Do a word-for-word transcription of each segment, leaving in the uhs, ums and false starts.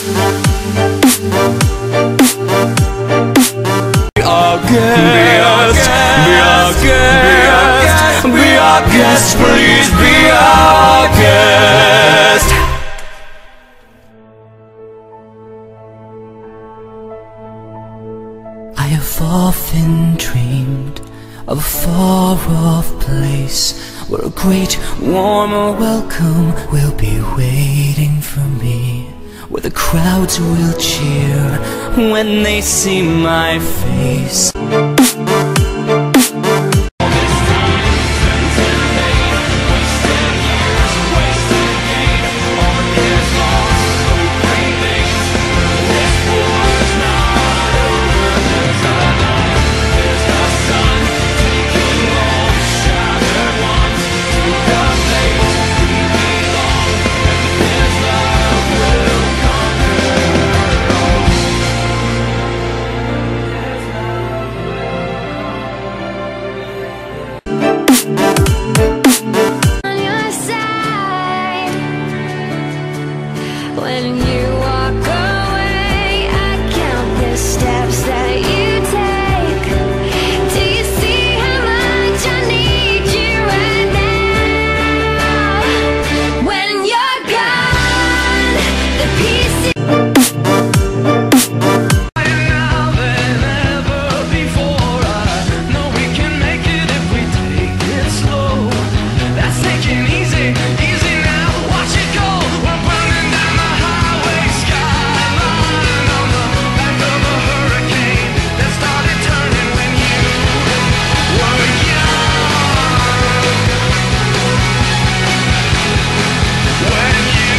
Guest, please be our guest. I have often dreamed of a far-off place where a great warmer welcome will be waiting for me, where the crowds will cheer when they see my face. When you walk away, I count the steps that you take. Do you see how much I need you right now? When you're gone, the pieces now than ever before. I know we can make it if we take it slow. That's taking easy, easy now. Watch it go. We're burning down the highway skyline on the back of a hurricane that started turning when you were young. When you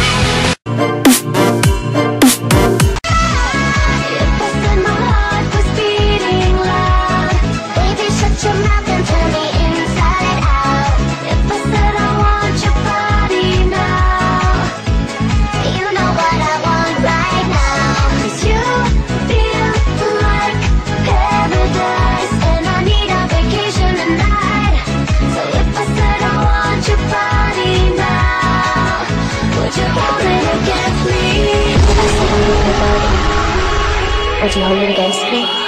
If I said my heart was beating loud, baby, shut your mouth and turn me inside out. If I said I want your body now, you know what I want right now. 'Cause you feel like paradise, and I need a vacation tonight. So if I said I want your body now, would you hold it against me? If I said I need your body, would you hold it against me?